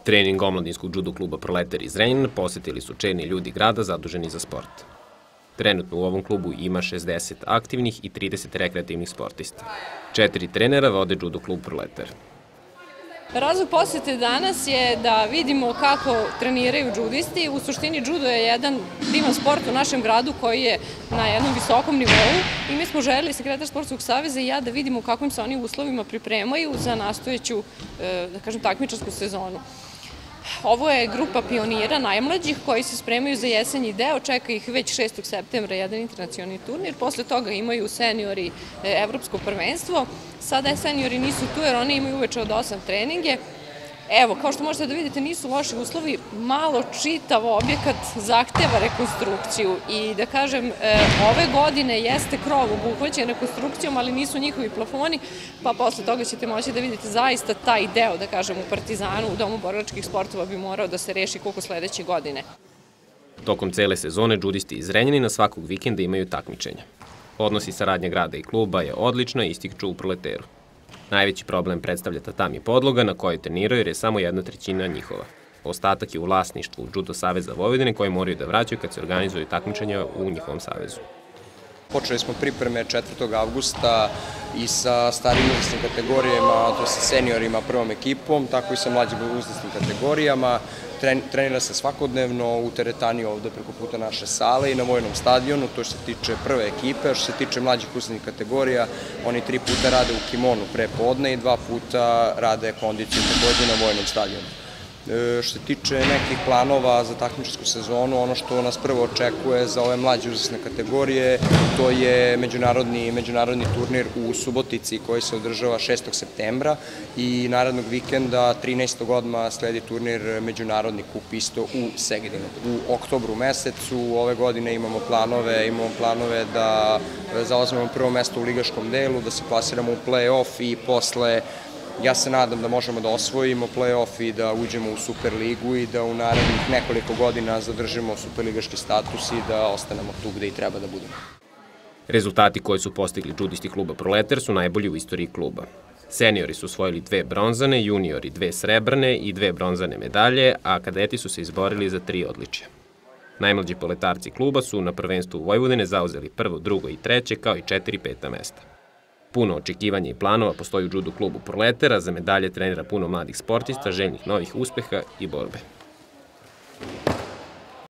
Trening omladinskog judo kluba Proletar iz Zrenjanina posetili su čelni ljudi grada zaduženi za sport. Trenutno u ovom klubu ima 60 aktivnih i 30 rekreativnih sportista. 4 trenera vode judo klub Proletar. Razlog posete danas je da vidimo kako treniraju džudisti. U suštini judo je jedan divan sport u našem gradu koji je na jednom visokom nivou i mi smo želeli, sekretar Sportskog saveza i ja, da vidimo u kakvim se oni uslovima pripremaju za nastojeću, da kažem, takmičarsku sezonu. Ovo je grupa pionira najmlađih koji se spremaju za jesenji deo, čeka ih već 6. septembra jedan internacionalni turnir, posle toga imaju seniori evropsko prvenstvo. Sada seniori nisu tu jer oni imaju uveče od 8 treninge. Evo, kao što možete da vidite, nisu loši uslovi, malo čitav objekat zahteva rekonstrukciju i da kažem, ove godine jeste krov obuhvaćen rekonstrukcijom, ali nisu njihovi plafoni, pa posle toga ćete moći da vidite zaista taj deo, da kažem, u Partizanu, u Domu borilačkih sportova bi morao da se reši koliko sledeće godine. Tokom cele sezone džudisti iz Zrenjanina svakog vikenda imaju takmičenja. Odnosi saradnje grada i kluba je odlična i ističu u Proleteru. Najveći problem predstavlja tatami podloga na kojoj treniraju jer je samo 1/3 njihova. Ostatak je u vlasništvu Judo Saveza Vojvodine koje moraju da vraćaju kad se organizuju takmičenja u njihovom savezu. Počeli smo pripreme 4. avgusta i sa starim uzrasnim kategorijama, to sa seniorima prvom ekipom, tako i sa mlađim uzrasnim kategorijama. Trenira se svakodnevno u teretani ovde preko puta naše sale i na Vojnom stadionu, to što se tiče prve ekipe. Što se tiče mlađih uzrasnih kategorija, oni 3 puta rade u kimonu pre podne i 2 puta rade kondiciju takođe na Vojnom stadionu. Što se tiče nekih planova za takmičarsku sezonu, ono što nas prvo očekuje za ove mlađe uzrasne kategorije, to je međunarodni turnir u Subotici koji se održava 6. septembra i narednog vikenda 13. odmah sledi turnir Međunarodni kup isto u Segedinu. U oktobru mesecu ove godine imamo planove da zauzmemo prvo mesto u ligaškom delu, da se plasiramo u play-off i posle ja se nadam da možemo da osvojimo play-off i da uđemo u Superligu i da u narednih nekoliko godina zadržimo superligaški status i da ostanemo tu gde i treba da budemo. Rezultati koje su postigli džudisti kluba Proletar su najbolji u istoriji kluba. Seniori su osvojili 2 bronzane, juniori 2 srebrne i 2 bronzane medalje, a kadeti su se izborili za 3 odličja. Najmlađi proletarci kluba su na prvenstvu Vojvodine zauzeli 1., 2. i 3. kao i 4 5. mesta. Puno očekivanja i planova postoji u judo klubu Proletara, za medalje trenira puno mladih sportista, željnih novih uspeha i borbe.